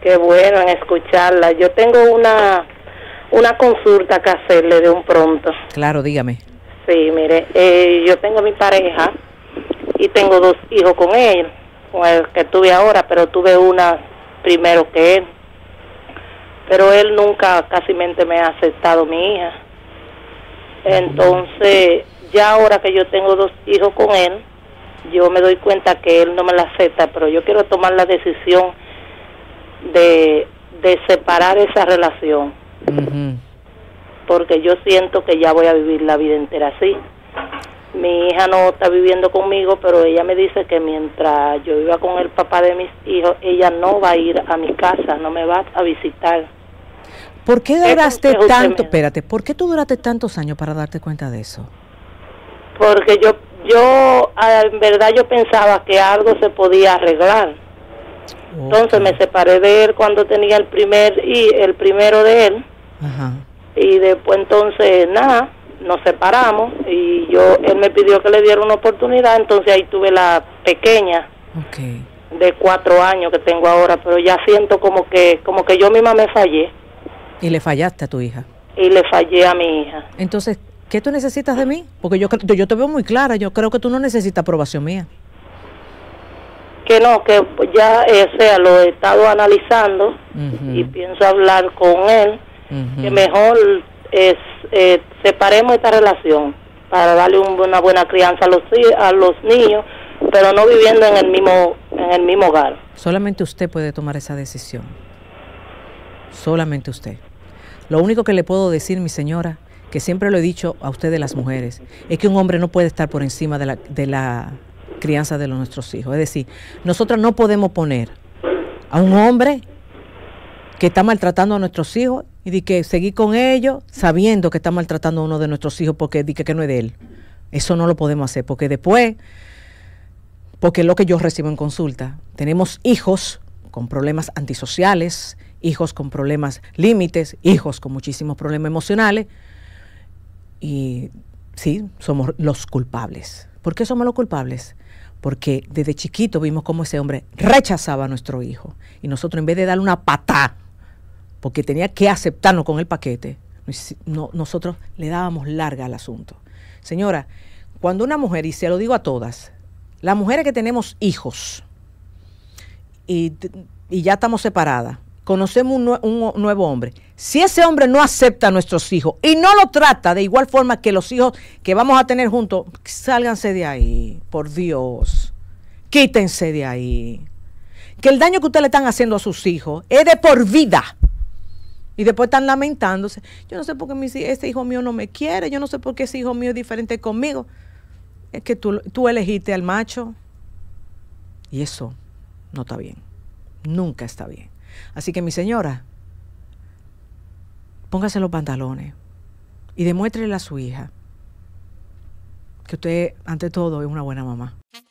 Qué bueno en escucharla. Yo tengo una consulta que hacerle de un pronto. Claro, dígame. Sí, mire, yo tengo mi pareja y tengo 2 hijos con él, con el que tuve ahora, pero tuve una primero que él. Pero él nunca casi me ha aceptado mi hija. Entonces, ya ahora que yo tengo 2 hijos con él, yo me doy cuenta que él no me la acepta, pero yo quiero tomar la decisión de separar esa relación. Porque yo siento que ya voy a vivir la vida entera así. Mi hija no está viviendo conmigo, pero ella me dice que mientras yo viva con el papá de mis hijos, ella no va a ir a mi casa, no me va a visitar. ¿Por qué duraste tanto? Espérate, ¿por qué tú duraste tantos años para darte cuenta de eso? Porque yo en verdad yo pensaba que algo se podía arreglar. Okay. Entonces me separé de él cuando tenía el primero de él. Ajá. Y después entonces nada, nos separamos y él me pidió que le diera una oportunidad, entonces ahí tuve la pequeña. Okay. De 4 años que tengo ahora, pero ya siento como que yo misma me fallé. ¿Y le fallaste a tu hija? Y le fallé a mi hija. Entonces, ¿qué tú necesitas de mí? Porque yo te veo muy clara, yo creo que tú no necesitas aprobación mía. Que no, que ya lo he estado analizando y pienso hablar con él, que mejor separemos esta relación para darle una buena crianza a los niños, pero no viviendo en el mismo hogar. Solamente usted puede tomar esa decisión. Solamente usted. Lo único que le puedo decir, mi señora, que siempre lo he dicho a ustedes las mujeres, es que un hombre no puede estar por encima de la crianza de nuestros hijos. Es decir, nosotros no podemos poner a un hombre que está maltratando a nuestros hijos y de que seguir con ellos sabiendo que está maltratando a uno de nuestros hijos porque dice que no es de él. Eso no lo podemos hacer porque después, porque es lo que yo recibo en consulta, tenemos hijos con problemas antisociales, hijos con problemas límites, hijos con muchísimos problemas emocionales y sí, somos los culpables. ¿Por qué somos los culpables? Porque desde chiquito vimos cómo ese hombre rechazaba a nuestro hijo y nosotros en vez de darle una patada porque tenía que aceptarnos con el paquete, nosotros le dábamos larga al asunto. Señora, cuando una mujer, y se lo digo a todas, las mujeres que tenemos hijos y ya estamos separadas, conocemos un nuevo hombre, si ese hombre no acepta a nuestros hijos y no lo trata de igual forma que los hijos que vamos a tener juntos, sálganse de ahí, por Dios, quítense de ahí, que el daño que ustedes le están haciendo a sus hijos es de por vida. Y después están lamentándose. Yo no sé por qué ese hijo mío no me quiere, yo no sé por qué ese hijo mío es diferente conmigo. Es que tú elegiste al macho y eso no está bien, nunca está bien. Así que mi señora, póngase los pantalones y demuéstrele a su hija que usted ante todo es una buena mamá.